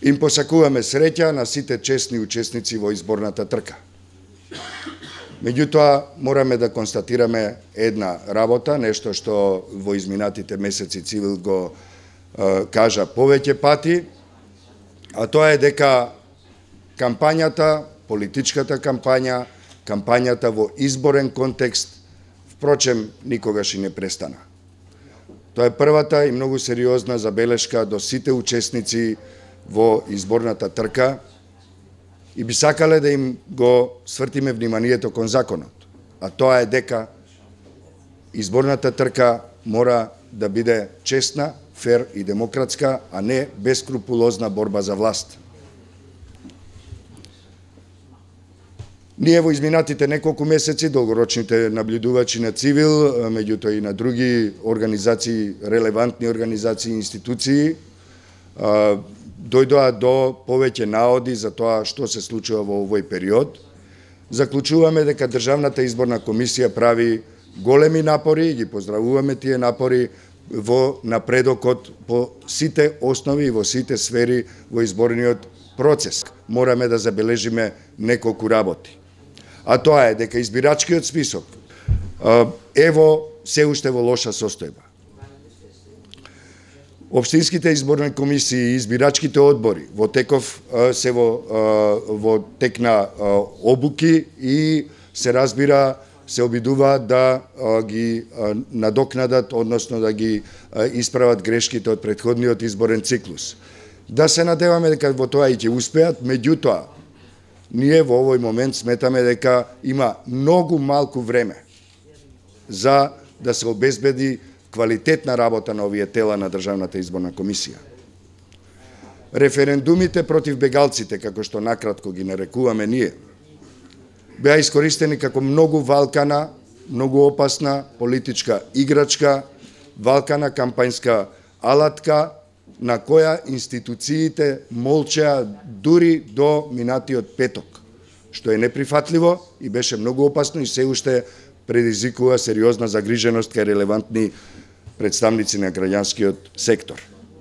Им посакуваме среќа на сите честни учесници во изборната трка. Меѓутоа, мораме да констатираме една работа, нешто што во изминатите месеци Цивил го кажа повеќе пати, а тоа е дека кампањата, политичката кампања, кампањата во изборен контекст, впрочем, никогаш и не престана. Тоа е првата и многу сериозна забелешка до сите учесници во изборната трка и би сакале да им го свртиме вниманието кон законот, а тоа е дека изборната трка мора да биде честна, фер и демократска, а не бескрупулозна борба за власт. Ние во изминатите неколку месеци, долгорочните наблюдувачи на Цивил, меѓутоа и на други организации, релевантни организации и институции, дојдоа до повеќе наоди за тоа што се случува во овој период. Заклучуваме дека Државната изборна комисија прави големи напори и ги поздравуваме тие напори во напредокот по сите основи и во сите сфери во изборниот процес. Мораме да забележиме неколку работи. А тоа е дека избирачкиот список се уште во лоша состојба. Општинските изборни комисии и избирачките одбори во тек на обуки и се разбира се обидуваат да ги надокнадат, односно да ги исправат грешките од претходниот изборен циклус. Да се надеваме дека во тоа и ќе успеат, меѓутоа ние во овој момент сметаме дека има многу малку време за да се обезбеди квалитетна работа на овие тела на Државната изборна комисија. Референдумите против бегалците, како што накратко ги нарекуваме ние, беа искористени како многу валкана, многу опасна политичка играчка, валкана кампањска алатка, на која институциите молчеа дури до минатиот петок, што е неприфатливо и беше многу опасно и се уште предизвикува сериозна загриженост кај релевантни представници на граѓанскиот сектор.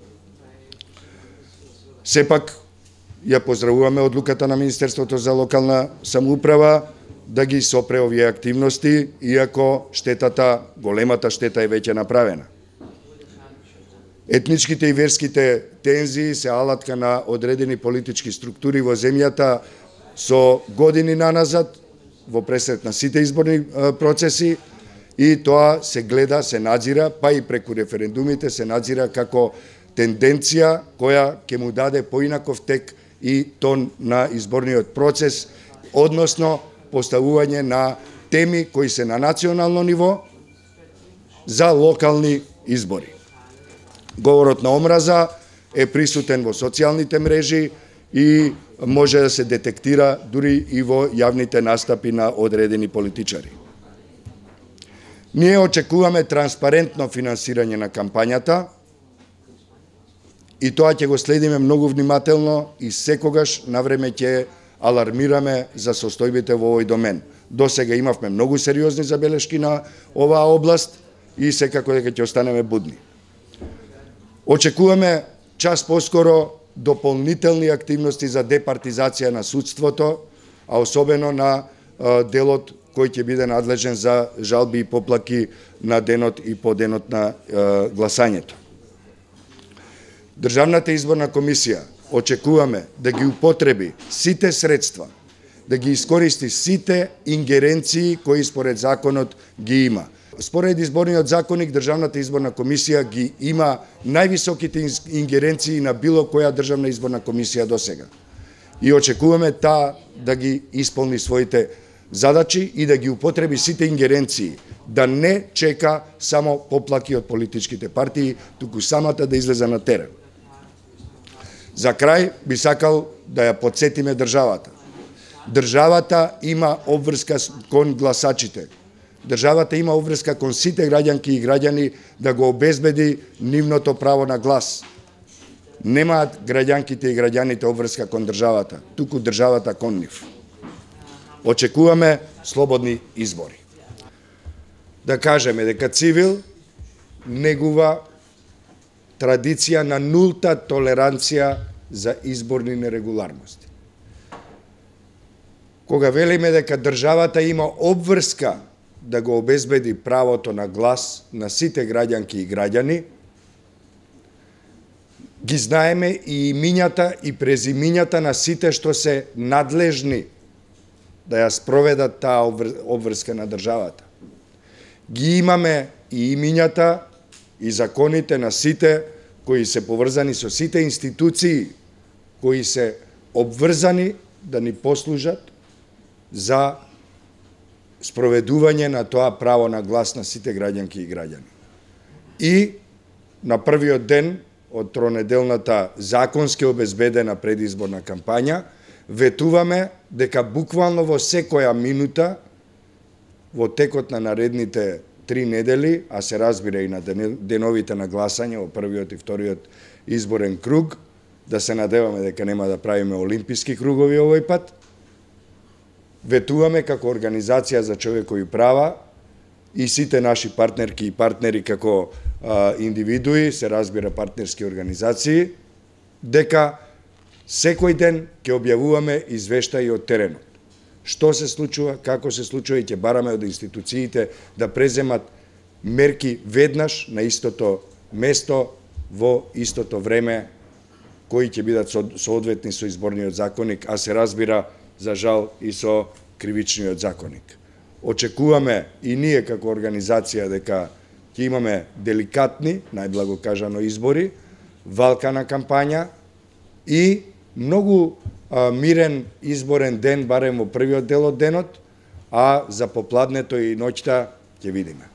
Сепак, ја поздравуваме одлуката на Министерството за локална самоуправа да ги сопре овие активности, иако големата штета е веќе направена. Етничките и верските тензии се алатка на одредени политички структури во земјата со години наназад, во пресрет на сите изборни процеси, и тоа се гледа, се надзира, па и преку референдумите се надзира како тенденција која ќе му даде поинаков тек и тон на изборниот процес, односно поставување на теми кои се на национално ниво за локални избори. Говорот на омраза е присутен во социјалните мрежи и може да се детектира дури и во јавните настапи на одредени политичари. Ние очекуваме транспарентно финансирање на кампањата и тоа ќе го следиме многу внимателно и секогаш навреме ќе алармираме за состојбите во овој домен. До сега имавме многу сериозни забелешки на оваа област и секако дека ќе останеме будни. Очекуваме час поскоро дополнителни активности за департизација на судството, а особено на делот кој ќе биде надлежен за жалби и поплаки на денот и по денот на гласањето. Државната изборна комисија очекуваме да ги употреби сите средства, да ги искористи сите ингеренции кои според законот ги има. Според изборниот законник, Државната изборна комисија ги има највисоките ингеренции на било која државна изборна комисија до сега. И очекуваме таа да ги исполни своите задачи и да ги употреби сите ингеренции, да не чека само поплаки од политичките партии, туку самата да излезе на терен. За крај би сакал да ја потсетиме државата. Државата има обврска кон гласачите. Државата има обврска кон сите граѓанки и граѓани да го обезбеди нивното право на глас. Немаат граѓанките и граѓаните обврска кон државата, туку државата кон нив. Очекуваме слободни избори. Да кажеме дека Цивил негува традиција на нулта толеранција за изборни нерегуларности. Кога велиме дека државата има обврска да го обезбеди правото на глас на сите граѓанки и граѓани, ги знаеме и имињата и презимињата на сите што се надлежни да ја спроведат таа обврска на државата. Ги имаме и имињата и законите на сите кои се поврзани со сите институции кои се обврзани да ни послужат за спроведување на тоа право на глас на сите граѓанки и граѓани. И на првиот ден од тронеделната законски обезбедена предизборна кампања, ветуваме дека буквално во секоја минута во текот на наредните 3 недели, а се разбира и на деновите на гласање во првиот и вториот изборен круг, да се надеваме дека нема да правиме олимписки кругови овој пат, ветуваме како Организација за човекови права и сите наши партнерки и партнери како индивидуи, се разбира партнерски организации, дека секој ден ќе објавуваме извештаи од теренот. Што се случува, како се случува и ќе бараме од институциите да преземат мерки веднаш на истото место во истото време кои ќе бидат соодветни со изборниот законник, а се разбира за жал и со кривичниот законник. Очекуваме и ние како организација дека ќе имаме деликатни, најблаго кажано, избори, валкана кампања и многу мирен изборен ден, барем во првиот дел од денот, а за попладнето и ноќта ќе видиме.